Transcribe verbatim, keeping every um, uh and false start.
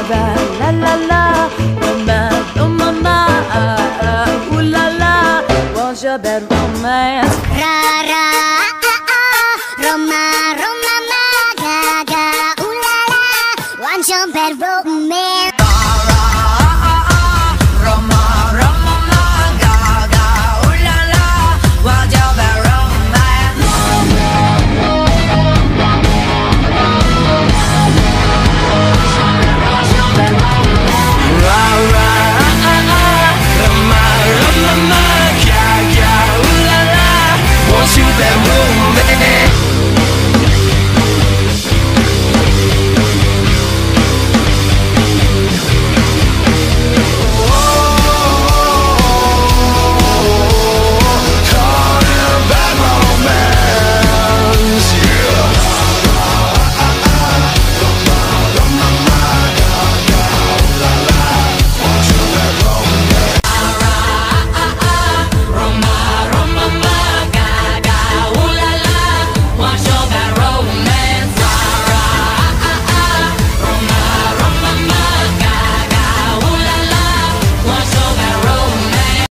bad, la la la. Romance, oh mama, ooh la la. Want your bad romance? Ra ra, ah ah, Roma, Roma, ma, ga ga, ooh la la. Want your bad romance?